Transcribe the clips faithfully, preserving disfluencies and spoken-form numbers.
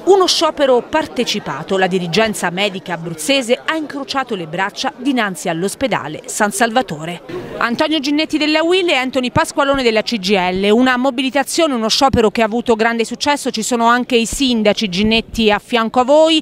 Uno sciopero partecipato, la dirigenza medica abruzzese ha incrociato le braccia dinanzi all'ospedale San Salvatore. Antonio Ginnetti della U I L e Anthony Pasqualone della C G I L, una mobilitazione, uno sciopero che ha avuto grande successo, ci sono anche i sindaci Ginnetti a fianco a voi.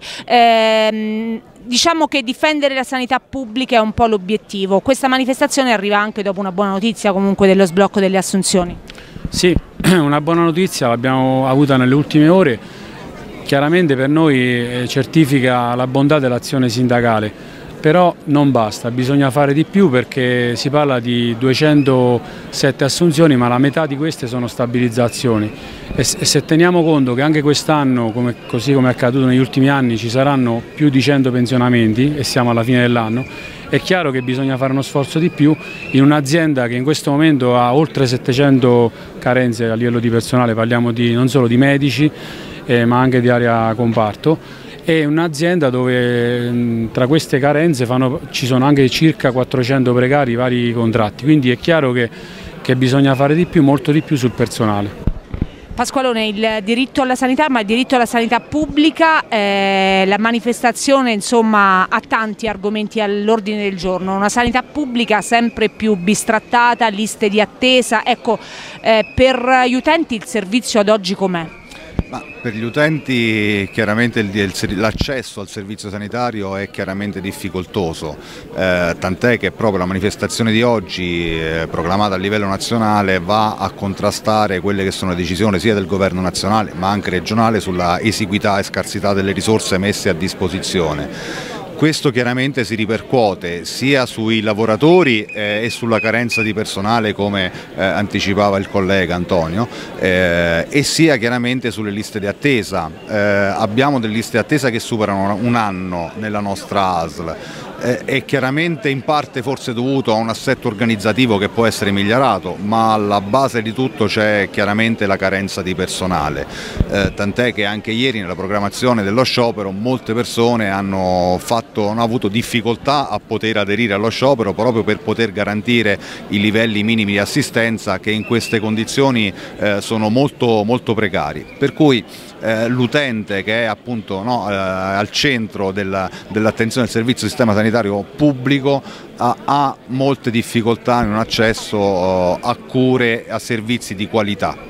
Ehm... Diciamo che difendere la sanità pubblica è un po' l'obiettivo. Questa manifestazione arriva anche dopo una buona notizia comunque dello sblocco delle assunzioni. Sì, una buona notizia l'abbiamo avuta nelle ultime ore, chiaramente per noi certifica la bontà dell'azione sindacale, però non basta, bisogna fare di più perché si parla di duecentosette assunzioni, ma la metà di queste sono stabilizzazioni e se teniamo conto che anche quest'anno, come, così come è accaduto negli ultimi anni, ci saranno più di cento pensionamenti e siamo alla fine dell'anno, è chiaro che bisogna fare uno sforzo di più in un'azienda che in questo momento ha oltre settecento carenze a livello di personale, parliamo di, non solo di medici eh, ma anche di area comparto. È un'azienda dove tra queste carenze fanno, ci sono anche circa quattrocento precari, vari contratti, quindi è chiaro che, che bisogna fare di più, molto di più sul personale. Pasqualone, il diritto alla sanità, ma il diritto alla sanità pubblica, eh, la manifestazione insomma ha tanti argomenti all'ordine del giorno, una sanità pubblica sempre più bistrattata, liste di attesa, ecco, eh, per gli utenti il servizio ad oggi com'è? Ma per gli utenti chiaramente l'accesso al servizio sanitario è chiaramente difficoltoso, eh, tant'è che proprio la manifestazione di oggi eh, proclamata a livello nazionale va a contrastare quelle che sono le decisioni sia del governo nazionale ma anche regionale sulla esiguità e scarsità delle risorse messe a disposizione. Questo chiaramente si ripercuote sia sui lavoratori eh, e sulla carenza di personale, come eh, anticipava il collega Antonio, eh, e sia chiaramente sulle liste di attesa. Eh, abbiamo delle liste di attesa che superano un anno nella nostra A S L. È chiaramente in parte forse dovuto a un assetto organizzativo che può essere migliorato, ma alla base di tutto c'è chiaramente la carenza di personale, eh, tant'è che anche ieri nella programmazione dello sciopero molte persone hanno, fatto, hanno avuto difficoltà a poter aderire allo sciopero proprio per poter garantire i livelli minimi di assistenza che in queste condizioni eh, sono molto, molto precari. Per cui eh, l'utente che è appunto no, eh, al centro dell'attenzione del servizio sistema sanitario pubblico ha, ha molte difficoltà in un accesso uh, a cure e a servizi di qualità.